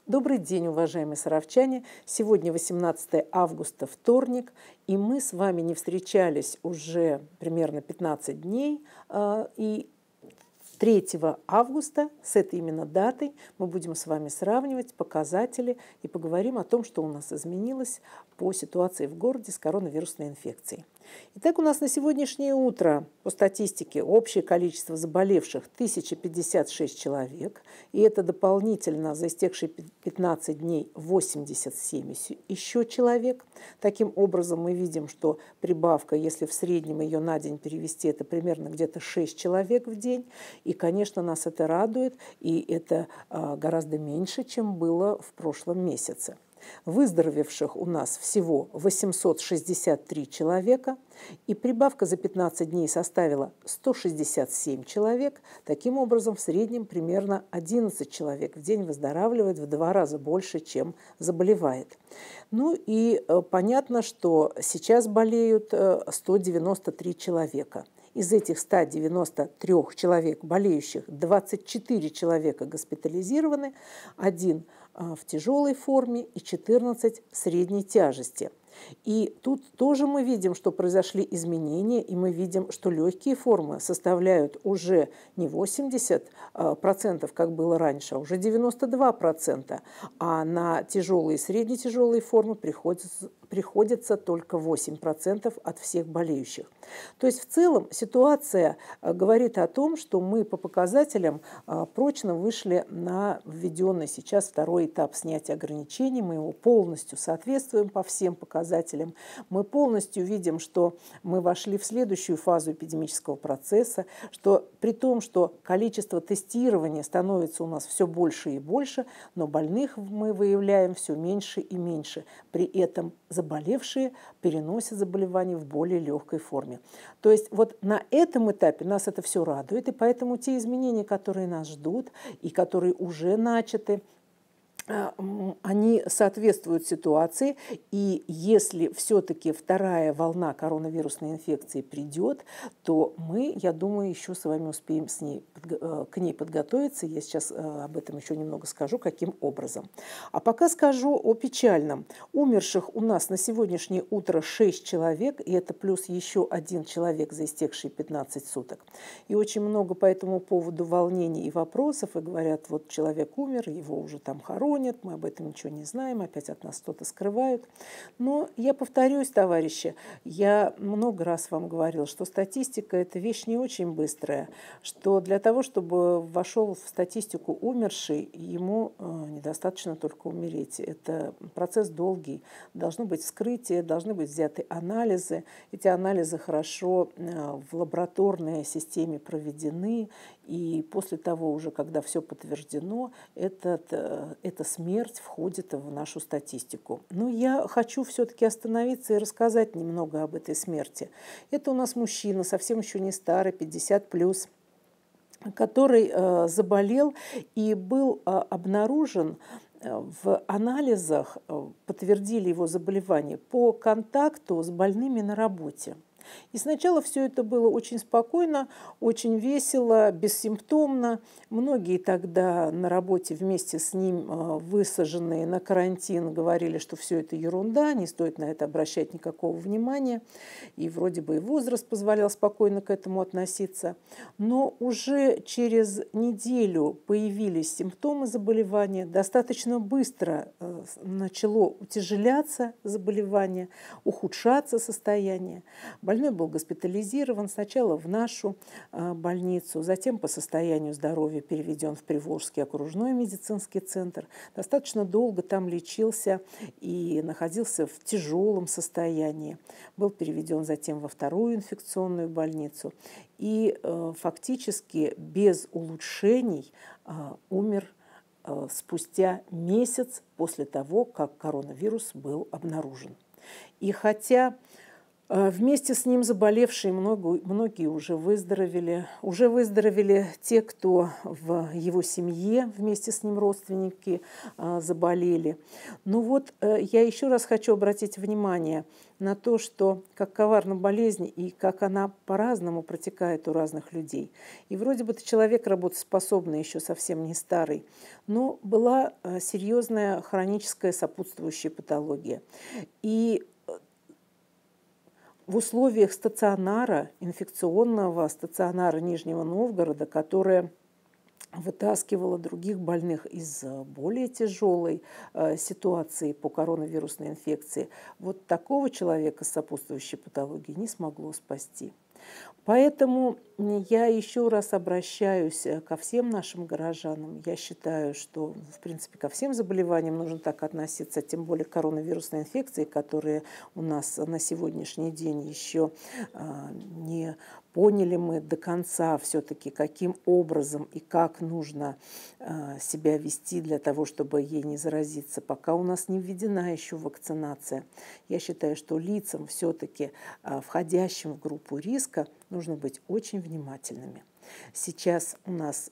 Добрый день, уважаемые саровчане! Сегодня 18 августа, вторник, и мы с вами не встречались уже примерно 15 дней. И 3 августа, с этой именно датой, мы будем с вами сравнивать показатели и поговорим о том, что у нас изменилось по ситуации в городе с коронавирусной инфекцией. Итак, у нас на сегодняшнее утро по статистике общее количество заболевших 1056 человек, и это дополнительно за истекшие 15 дней 87 еще человек. Таким образом, мы видим, что прибавка, если в среднем ее на день перевести, это примерно где-то 6 человек в день. И, конечно, нас это радует, и это гораздо меньше, чем было в прошлом месяце. Выздоровевших у нас всего 863 человека, и прибавка за 15 дней составила 167 человек. Таким образом, в среднем примерно 11 человек в день выздоравливает, в 2 раза больше, чем заболевает. Ну и понятно, что сейчас болеют 193 человека. Из этих 193 человек болеющих 24 человека госпитализированы, 1 в тяжелой форме и 14 в средней тяжести. И тут тоже мы видим, что произошли изменения, и мы видим, что легкие формы составляют уже не 80%, как было раньше, а уже 92%, а на тяжелые и средне-тяжелые формы приходится только 8% от всех болеющих. То есть в целом ситуация говорит о том, что мы по показателям прочно вышли на введенный сейчас второй этап снятия ограничений, мы его полностью соответствуем по всем показателям. Мы полностью видим, что мы вошли в следующую фазу эпидемического процесса, что при том, что количество тестирования становится у нас все больше и больше, но больных мы выявляем все меньше и меньше. При этом заболевшие переносят заболевание в более легкой форме. То есть вот на этом этапе нас это все радует, и поэтому те изменения, которые нас ждут и которые уже начаты, они соответствуют ситуации, и если все-таки вторая волна коронавирусной инфекции придет, то мы, я думаю, еще с вами успеем к ней подготовиться. Я сейчас об этом еще немного скажу, каким образом. А пока скажу о печальном. Умерших у нас на сегодняшнее утро 6 человек, и это плюс еще 1 человек за истекшие 15 суток. И очень много по этому поводу волнений и вопросов, и говорят, вот человек умер, его уже там хоронят, мы об этом ничего не знаем, опять от нас что-то скрывают. Но я повторюсь, товарищи, я много раз вам говорила, что статистика – это вещь не очень быстрая, что для того, чтобы вошел в статистику умерший, ему недостаточно только умереть. Это процесс долгий. Должно быть вскрытие, должны быть взяты анализы. Эти анализы хорошо в лабораторной системе проведены, и после того уже, когда все подтверждено, эта смерть входит в нашу статистику. Но я хочу все-таки остановиться и рассказать немного об этой смерти. Это у нас мужчина, совсем еще не старый, 50+, который заболел и был обнаружен в анализах, подтвердили его заболевание по контакту с больными на работе. И сначала все это было очень спокойно, очень весело, бессимптомно. Многие тогда на работе вместе с ним, высаженные на карантин, говорили, что все это ерунда, не стоит на это обращать никакого внимания. И вроде бы и возраст позволял спокойно к этому относиться. Но уже через неделю появились симптомы заболевания. Достаточно быстро начало утяжеляться заболевание, ухудшаться состояние. Больной был госпитализирован сначала в нашу больницу, затем по состоянию здоровья переведен в Приволжский окружной медицинский центр. Достаточно долго там лечился и находился в тяжелом состоянии. Был переведен затем во вторую инфекционную больницу и фактически без улучшений умер спустя месяц после того, как коронавирус был обнаружен. И хотя Вместе с ним заболевшие многие уже выздоровели. Уже выздоровели те, кто в его семье, вместе с ним родственники заболели. Ну вот, я еще раз хочу обратить внимание на то, что как коварна болезнь и как она по-разному протекает у разных людей. И вроде бы ты человек работоспособный, еще совсем не старый, но была серьезная хроническая сопутствующая патология. И в условиях стационара, инфекционного стационара Нижнего Новгорода, которое вытаскивала других больных из более тяжелой ситуации по коронавирусной инфекции, вот такого человека с сопутствующей патологией не смогло спасти. Поэтому я еще раз обращаюсь ко всем нашим горожанам. Я считаю, что, в принципе, ко всем заболеваниям нужно так относиться, тем более к коронавирусной инфекции, которые у нас на сегодняшний день еще не поняли мы до конца все-таки, каким образом и как нужно себя вести для того, чтобы ей не заразиться. Пока у нас не введена еще вакцинация. Я считаю, что лицам все-таки, входящим в группу риска, нужно быть очень внимательными. Сейчас у нас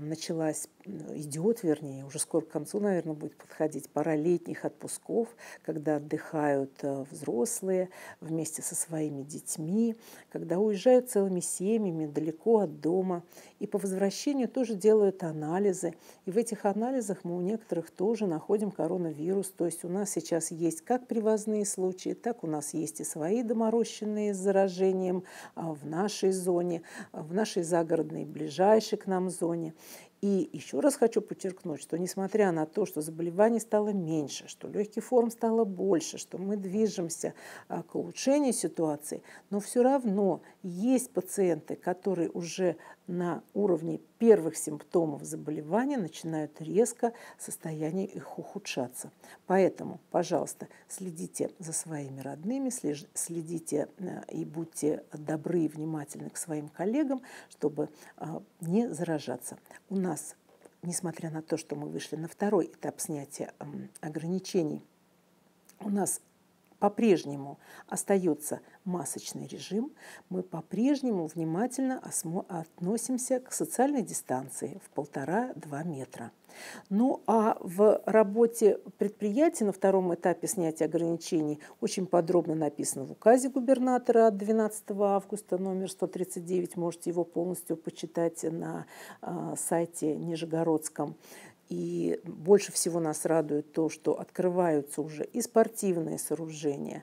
идет, вернее, уже скоро к концу, наверное, будет подходить пора летних отпусков, когда отдыхают взрослые вместе со своими детьми, когда уезжают целыми семьями далеко от дома. И по возвращению тоже делают анализы. И в этих анализах мы у некоторых тоже находим коронавирус. То есть у нас сейчас есть как привозные случаи, так у нас есть и свои доморощенные с заражением в нашей зоне, в нашей загородной, ближайшей к нам зоне. И еще раз хочу подчеркнуть, что несмотря на то, что заболеваний стало меньше, что легких форм стало больше, что мы движемся к улучшению ситуации, но все равно есть пациенты, которые уже на уровне первых симптомов заболевания начинают резко состояние их ухудшаться. Поэтому, пожалуйста, следите за своими родными, следите и будьте добры и внимательны к своим коллегам, чтобы не заражаться. У нас, несмотря на то, что мы вышли на второй этап снятия ограничений, у нас по-прежнему остается масочный режим, мы по-прежнему внимательно относимся к социальной дистанции в 1,5–2 метра. Ну а в работе предприятия на втором этапе снятия ограничений очень подробно написано в указе губернатора от 12 августа, номер 139, можете его полностью почитать на сайте нижегородском. И больше всего нас радует то, что открываются уже и спортивные сооружения,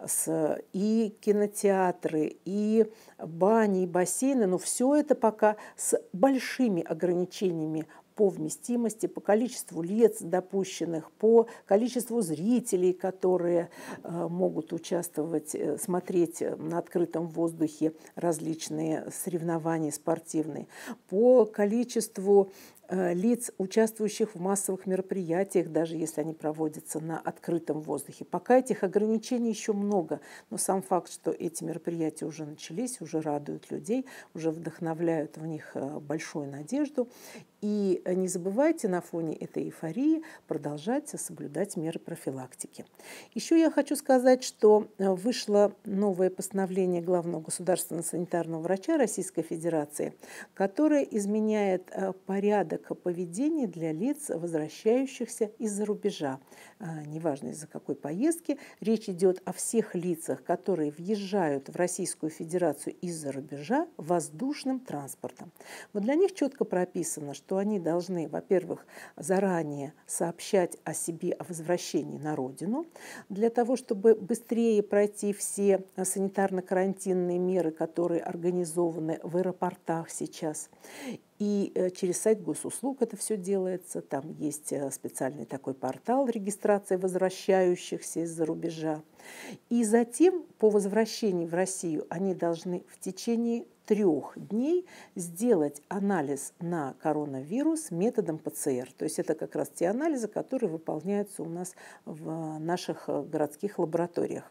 и кинотеатры, и бани, и бассейны, но все это пока с большими ограничениями по вместимости, по количеству лиц допущенных, по количеству зрителей, которые могут участвовать, смотреть на открытом воздухе различные соревнования спортивные, по количеству лиц, участвующих в массовых мероприятиях, даже если они проводятся на открытом воздухе. Пока этих ограничений еще много, но сам факт, что эти мероприятия уже начались, уже радуют людей, уже вдохновляют в них большую надежду. И не забывайте на фоне этой эйфории продолжать соблюдать меры профилактики. Еще я хочу сказать, что вышло новое постановление главного государственного санитарного врача Российской Федерации, которое изменяет порядок поведения для лиц, возвращающихся из-за рубежа. Неважно из-за какой поездки. Речь идет о всех лицах, которые въезжают в Российскую Федерацию из-за рубежа воздушным транспортом. Вот для них четко прописано, что они должны, во-первых, заранее сообщать о себе, о возвращении на родину, для того, чтобы быстрее пройти все санитарно-карантинные меры, которые организованы в аэропортах сейчас. И через сайт госуслуг это все делается. Там есть специальный такой портал регистрации возвращающихся из-за рубежа. И затем по возвращении в Россию они должны в течение 3 дней сделать анализ на коронавирус методом ПЦР. То есть это как раз те анализы, которые выполняются у нас в наших городских лабораториях.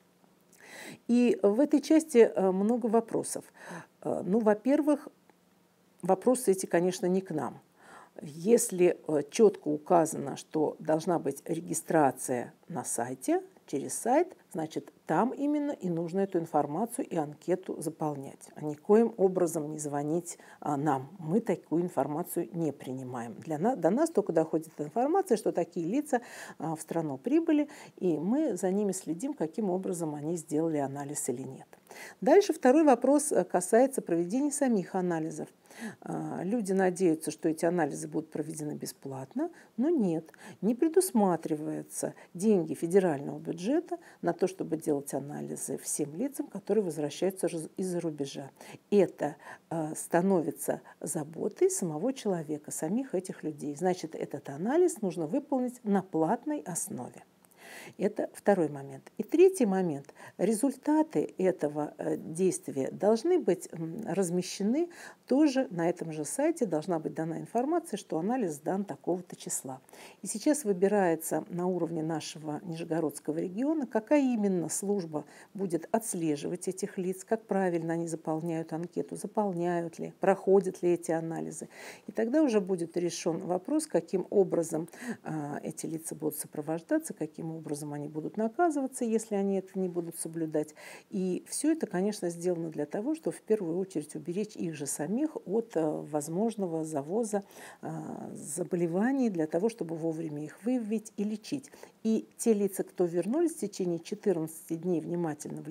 И в этой части много вопросов. Ну, во-первых, вопросы эти, конечно, не к нам. Если четко указано, что должна быть регистрация на сайте, через сайт, значит, там именно и нужно эту информацию и анкету заполнять. А никоим образом не звонить нам. Мы такую информацию не принимаем. До нас только доходит информация, что такие лица в страну прибыли, и мы за ними следим, каким образом они сделали анализ или нет. Дальше второй вопрос касается проведения самих анализов. Люди надеются, что эти анализы будут проведены бесплатно, но нет, не предусматриваются деньги федерального бюджета на то, чтобы делать анализы всем лицам, которые возвращаются из-за рубежа. Это становится заботой самого человека, самих этих людей. Значит, этот анализ нужно выполнить на платной основе. Это второй момент. И третий момент. Результаты этого действия должны быть размещены тоже на этом же сайте. Должна быть дана информация, что анализ сдан такого-то числа. И сейчас выбирается на уровне нашего Нижегородского региона, какая именно служба будет отслеживать этих лиц, как правильно они заполняют анкету, заполняют ли, проходят ли эти анализы. И тогда уже будет решен вопрос, каким образом эти лица будут сопровождаться, каким образом они будут наказываться, если они это не будут соблюдать. И все это, конечно, сделано для того, чтобы в первую очередь уберечь их же самих от возможного завоза заболеваний, для того, чтобы вовремя их выявить и лечить. И те лица, кто вернулись в течение 14 дней, внимательно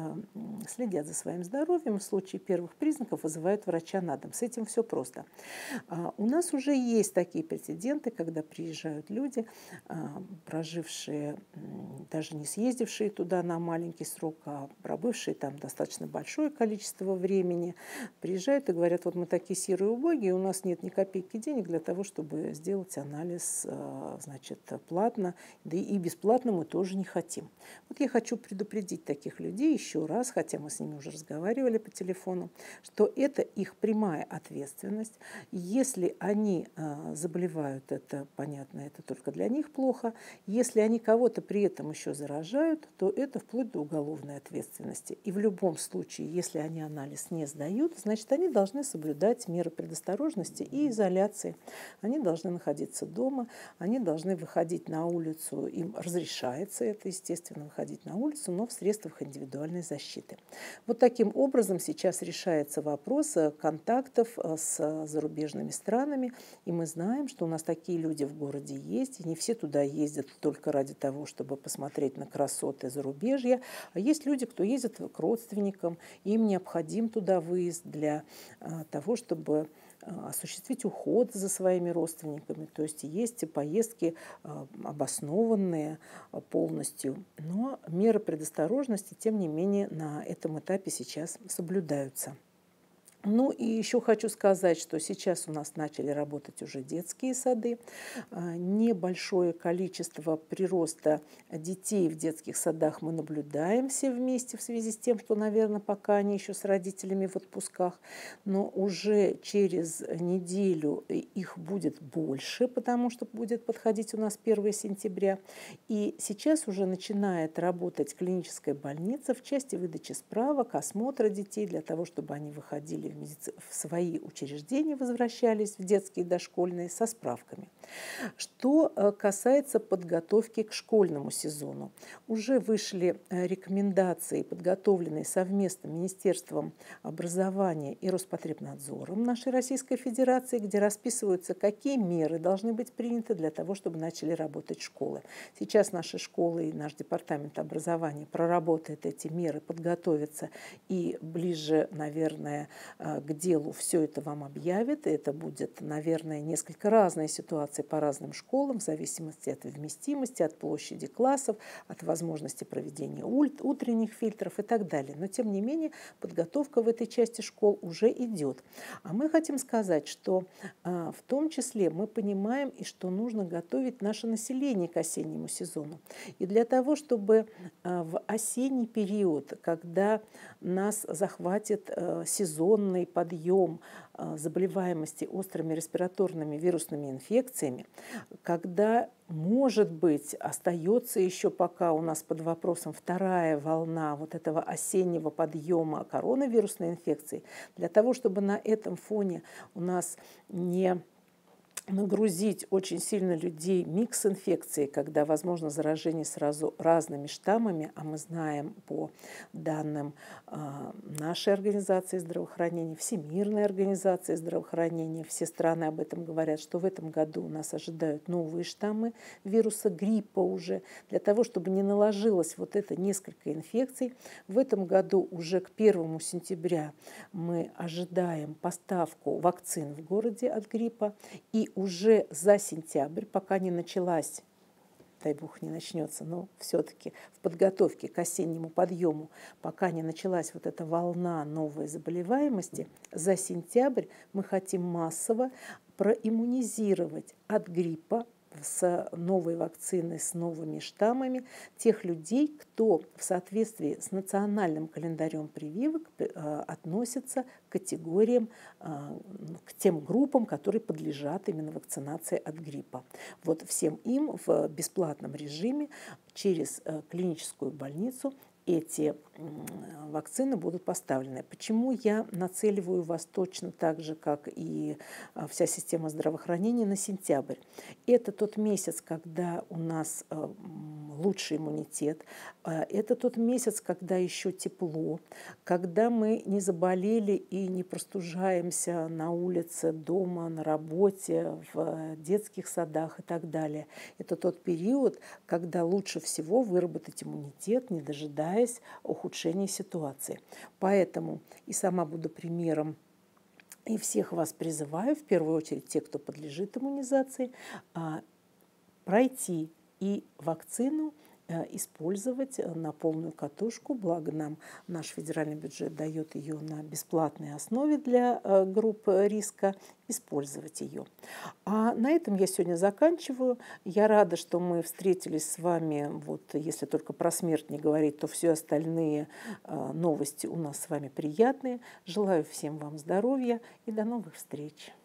следят за своим здоровьем, в случае первых признаков вызывают врача на дом. С этим все просто. У нас уже есть такие прецеденты, когда приезжают люди, прожившие, даже не съездившие туда на маленький срок, а пробывшие там достаточно большое количество времени, приезжают и говорят: вот мы такие серые убогие, у нас нет ни копейки денег для того, чтобы сделать анализ, значит, платно, да и бесплатно мы тоже не хотим. Вот я хочу предупредить таких людей еще раз, хотя мы с ними уже разговаривали по телефону, что это их прямая ответственность. Если они заболевают, это понятно, это только для них плохо. Если они кого-то при этом еще заражают, то это вплоть до уголовной ответственности. И в любом случае, если они анализ не сдают, значит, они должны соблюдать меры предосторожности и изоляции. Они должны находиться дома, они должны выходить на улицу, им разрешается это, естественно, выходить на улицу, но в средствах индивидуальной защиты. Вот таким образом сейчас решается вопрос контактов с зарубежными странами, и мы знаем, что у нас такие люди в городе есть, и не все туда ездят только ради того, чтобы посмотреть на красоты зарубежья, а есть люди, кто ездит к родственникам, им необходим туда выезд для того, чтобы осуществить уход за своими родственниками. То есть есть поездки обоснованные полностью, но меры предосторожности, тем не менее, на этом этапе сейчас соблюдаются. Ну и еще хочу сказать, что сейчас у нас начали работать уже детские сады. Небольшое количество прироста детей в детских садах мы наблюдаем все вместе в связи с тем, что, наверное, пока они еще с родителями в отпусках. Но уже через неделю их будет больше, потому что будет подходить у нас 1 сентября. И сейчас уже начинает работать клиническая больница в части выдачи справок, осмотра детей для того, чтобы они выходили в свои учреждения, возвращались в детские и дошкольные со справками. Что касается подготовки к школьному сезону, уже вышли рекомендации, подготовленные совместно Министерством образования и Роспотребнадзором нашей Российской Федерации, где расписываются, какие меры должны быть приняты для того, чтобы начали работать школы. Сейчас наши школы и наш департамент образования проработает эти меры, подготовится и ближе, наверное, к делу все это вам объявит. И это будет, наверное, несколько разные ситуации по разным школам, в зависимости от вместимости, от площади классов, от возможности проведения утренних фильтров и так далее. Но, тем не менее, подготовка в этой части школ уже идет. А мы хотим сказать, что в том числе мы понимаем, и что нужно готовить наше население к осеннему сезону. И для того, чтобы в осенний период, когда нас захватит сезонный подъем заболеваемости острыми респираторными вирусными инфекциями, когда, может быть, остается еще пока у нас под вопросом вторая волна вот этого осеннего подъема коронавирусной инфекции, для того, чтобы на этом фоне у нас не нагрузить очень сильно людей микс-инфекцией, когда возможно заражение сразу разными штаммами, а мы знаем по данным нашей организации здравоохранения, Всемирной организации здравоохранения, все страны об этом говорят, что в этом году нас ожидают новые штаммы вируса гриппа уже. Для того, чтобы не наложилось вот это несколько инфекций, в этом году уже к 1 сентября мы ожидаем поставку вакцин в городе от гриппа, и уже за сентябрь, пока не началась, дай бог не начнется, но все-таки в подготовке к осеннему подъему, пока не началась вот эта волна новой заболеваемости, за сентябрь мы хотим массово проиммунизировать от гриппа с новой вакциной, с новыми штаммами тех людей, кто в соответствии с национальным календарем прививок относится к категориям, к тем группам, которые подлежат именно вакцинации от гриппа. Вот всем им в бесплатном режиме через клиническую больницу эти вакцины будут поставлены. Почему я нацеливаю вас точно так же, как и вся система здравоохранения, на сентябрь? Это тот месяц, когда у нас лучший иммунитет. Это тот месяц, когда еще тепло, когда мы не заболели и не простужаемся на улице, дома, на работе, в детских садах и так далее. Это тот период, когда лучше всего выработать иммунитет, не дожидаясь ухудшения ситуации. Поэтому и сама буду примером, и всех вас призываю, в первую очередь те, кто подлежит иммунизации, пройти и вакцину использовать на полную катушку. Благо нам наш федеральный бюджет дает ее на бесплатной основе для групп риска, использовать ее. А на этом я сегодня заканчиваю. Я рада, что мы встретились с вами. Вот если только про смерть не говорить, то все остальные новости у нас с вами приятные. Желаю всем вам здоровья и до новых встреч.